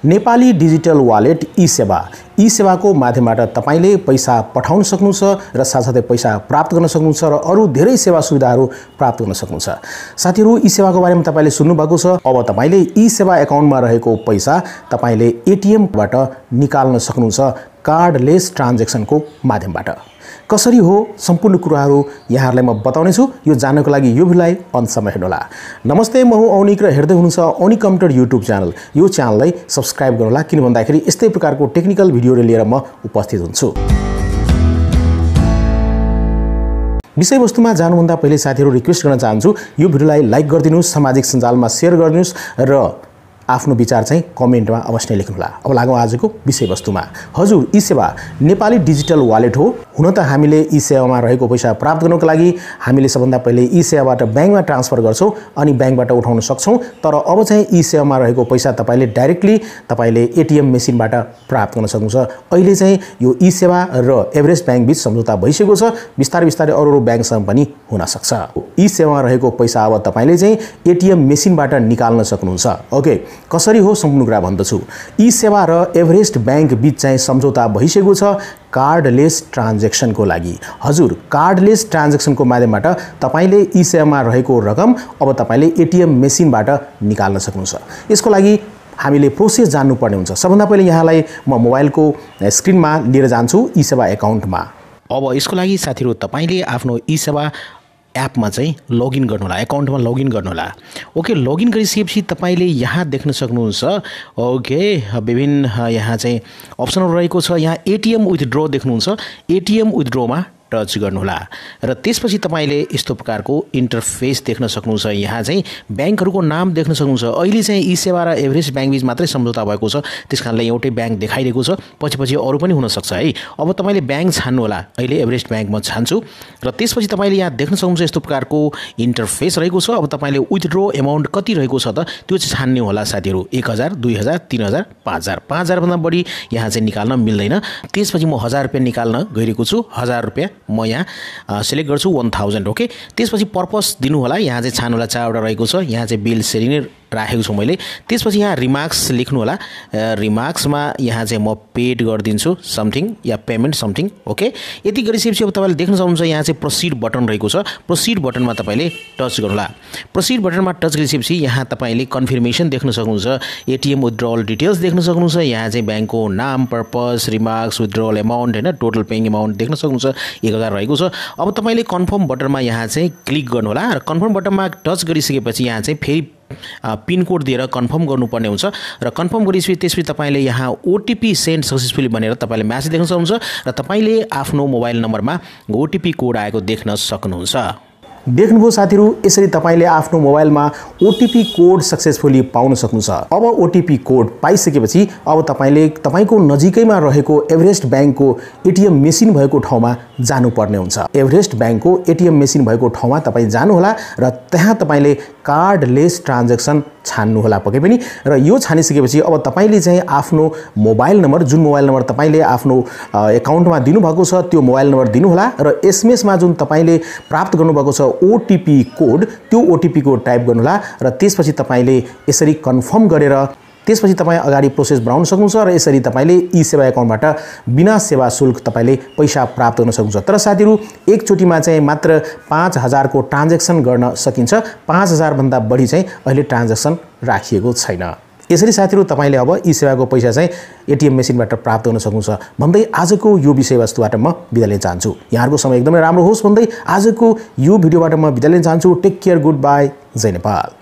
Nepali digital wallet ई सेवाको माध्यमबाट तपाईले पैसा पठाउन सक्नुहुन्छ र साथसाथै पैसा प्राप्त गर्न सक्नुहुन्छ र अरु धेरै सेवा सुविधाहरू प्राप्त गर्न सक्नुहुन्छ। साथीहरु, ई सेवाको बारेमा तपाईले सुन्नु भएको छ। अब तपाईले ई सेवा एकाउन्टमा रहेको पैसा तपाईले एटीएम बाट निकाल्न सक्नुहुन्छ कार्डलेस ट्रान्ज्याक्सनको माध्यमबाट। कसरी हो सम्पूर्ण कुराहरू यहाँहरुलाई म बताउने छु। यो जान्नको लागि यो भिडियोलाई अन्तसम्म हेर्नुहोला। नमस्ते, म हुँ औनिक र हेर्दै हुनुहुन्छ औनिक कम्प्युटर युट्युब च्यानल। यो च्यानललाई सब्स्क्राइब गर्नुहोला, किन भन्दाखेरि यस्तै प्रकारको टेक्निकल भिडियोहरू लिएर म उपस्थित हुन्छु। विषयवस्तुमा जानुभन्दा पहिले साथीहरु रिक्वेस्ट गर्न चाहन्छु, यो भिडियोलाई लाइक गरिदिनुस्, सामाजिक सञ्जालमा शेयर गरिदिनुस् र आफ्नो विचार चाहिँ कमेन्टमा अवश्य लेख्नुहोला। अब लागौं आजको विषयवस्तुमा। हजुर, ई सेवा नेपाली डिजिटल वालेट हो। हुन त हामीले ई सेवामा रहेको पैसा प्राप्त गर्नको लागि हामीले सबभन्दा पहिले ई सेवाबाट बैंकमा ट्रान्सफर गर्छौं अनि बैंकबाट उठाउन सक्छौं। तर अब चाहिँ ई सेवामा रहेको पैसा तपाईले डाइरेक्टली तपाईले एटीएम मेसिनबाट प्राप्त गर्न सक्नुहुन्छ। अहिले चाहिँ यो ई सेवा र एभरेस्ट बैंक बीच सम्झौता भइसकेको छ। बिस्तारै बिस्तारै अरु बैंकसँग पनि हुन सक्छ। ई सेवामा रहेको पैसा अब तपाईले चाहिँ एटीएम मेसिनबाट निकाल्न सक्नुहुन्छ। ओके, कसरी हो सम्पूर्ण कुरा भन्दछु। ई सेवा र एभरेस्ट बैंक बीच चाहिँ सम्झौता भइसकेको छ कार्डलेस ट्रान्ज्याक्सनको लागि। हजुर, कार्डलेस ट्रान्ज्याक्सनको माध्यमबाट तपाईले ई सेवामा रहेको रकम अब तपाईले एटीएम मेसिनबाट निकाल्न सक्नुहुन्छ। यसको लागि हामीले प्रोसेस जान्नुपर्ने हुन्छ। सबभन्दा पहिले यहाँलाई म मोबाइलको स्क्रिनमा लिएर जान्छु ई सेवा एकाउन्टमा। अब यसको लागि साथीहरु तपाईले आफ्नो ई सेवा एपमा चाहिँ लगइन गर्नुहोला, एकाउन्टमा लगइन गर्नुहोला। ओके, लगइन गरिसकेपछि तपाईले यहाँ देख्न सक्नुहुन्छ। ओके, विभिन्न यहाँ चाहिँ अप्सनहरु रहेको छ। यहाँ एटीएम विथड्र देख्नुहुन्छ। एटीएम विथड्रमा टच गर्नुहोला र त्यसपछि तपाईले यस्तो प्रकारको इन्टरफेस देख्न सक्नुहुन्छ। यहाँ चाहिँ बैंकहरुको नाम देख्न सक्नुहुन्छ। अहिले चाहिँ ई सेवा र एभरेस्ट बैंक बीच मात्रै सम्झौता भएको छ, त्यसकारणले एउटै बैंक देखाइरहेको छ। पछि अरु पनि हुन सक्छ है। अब तपाईले बैंक छान्नु होला। अहिले एभरेस्ट बैंक म छान्छु र त्यसपछि तपाईले यहाँ देख्न सक्नुहुन्छ यस्तो प्रकारको इन्टरफेस रहेको छ। अब तपाईले विथड्र अमाउन्ट कति रहेको छ त त्यो चाहिँ छान्ने होला साथीहरु। 1000, 2000, 3000, 5000। 5000 भन्दा बढी यहाँ चाहिँ निकाल्न मिल्दैन। त्यसपछि म 1000 रुपैयाँ निकाल्न गइरहेको छु। 1000 रुपैयाँ म यहाँ सिलेक्ट गर्छु 1000। ओके, त्यसपछि पर्पस दिनु होला। यहाँ चाहिँ छान्नुला 4 वटा रहेको छ। यहाँ चाहिँ बिल सेरिङ राखेको छु मैले। त्यसपछि यहाँ रिमार्क्स लेख्नु होला। रिमार्क्समा यहाँ चाहिँ म पेड गरिदिन्छु समथिङ या पेमेन्ट समथिङ। ओके, यति गरिसकेपछि अब तपाईले देख्न सक्नुहुन्छ यहाँ चाहिँ प्रोसिड बटन रहेको छ। प्रोसिड बटनमा तपाईले टच गर्नुहोला। प्रोसिड बटनमा टच गरिसकेपछि यहाँ तपाईले कन्फर्मेसन देख्न सक्नुहुन्छ। एटीएम विथड्रल डिटेल्स देख्न सक्नुहुन्छ। यहाँ चाहिँ बैंकको नाम, पर्पस, रिमार्क्स, विथड्रल अमाउन्ट हैन, टोटल पेइङ अमाउन्ट देख्न सक्नुहुन्छ। 1000 रहेको छ। अब तपाईले कन्फर्म बटनमा यहाँ चाहिँ क्लिक गर्नुहोला र कन्फर्म बटनमा टच गरिसकेपछि यहाँ चाहिँ फेरि पिन कोड दिएर कन्फर्म गर्नुपर्ने हुन्छ र कन्फर्म गरिसकेपछि त्यसपछि तपाईले यहाँ ओटीपी सेन्ड सक्सेसफुली भनेर तपाईले मेसेज देख्न सक्नुहुन्छ र तपाईले आफ्नो मोबाइल नम्बरमा ओटीपी कोड आएको देख्न सक्नुहुन्छ। देख्नुभयो साथीहरु, यसरी तपाईले आफ्नो मोबाइलमा ओटीपी कोड सक्सेसफुली पाउन सक्नुहुन्छ। अब ओटीपी कोड पाइसकेपछि अब तपाईले तपाईको नजिकैमा रहेको एभरेस्ट बैंकको एटीएम मेसिन भएको ठाउँमा जानुपर्ने हुन्छ। एभरेस्ट बैंकको एटीएम मेसिन भएको ठाउँमा तपाई जानु होला र त्यहाँ तपाईले कार्डलेस ट्रान्ज्याक्सन छान्नु होला पक्कै पनि। र यो छानिसकेपछि अब तपाईले चाहिँ आफ्नो मोबाइल नम्बर, जुन मोबाइल नम्बर तपाईले आफ्नो एकाउन्टमा दिनु भएको छ त्यो मोबाइल नम्बर दिनु होला र एसएमएस मा जुन तपाईले प्राप्त गर्नु भएको छ ओटीपी कोड, त्यो ओटीपी कोड टाइप गर्नुहोला र त्यसपछि तपाईले यसरी कन्फर्म गरेर त्यसपछि तपाई अगाडि प्रोसेस बढाउन सक्नुहुन्छ र यसरी तपाईले ई सेवा एकाउन्टबाट बिना सेवा शुल्क तपाईले पैसा प्राप्त गर्न सक्नुहुन्छ। तर साथीहरु, एकचोटीमा चाहिँ मात्र 5000 को ट्रान्ज्याक्सन गर्न सकिन्छ। 5000 भन्दा बढी चाहिँ अहिले ट्रान्ज्याक्सन राखिएको छैन। यसरी साथीहरु, तपाईले अब ई सेवाको पैसा चाहिँ एटीएम मेसिनबाट प्राप्त गर्न सक्नुहुन्छ भन्दै आजको यो विषयवस्तुबाट म बिदा लिन चाहन्छु। यहाँहरुको समय एकदमै राम्रो होस् भन्दै आजको यो भिडियोबाट म बिदा लिन चाहन्छु। टेक केयर, गुड बाई, जय नेपाल।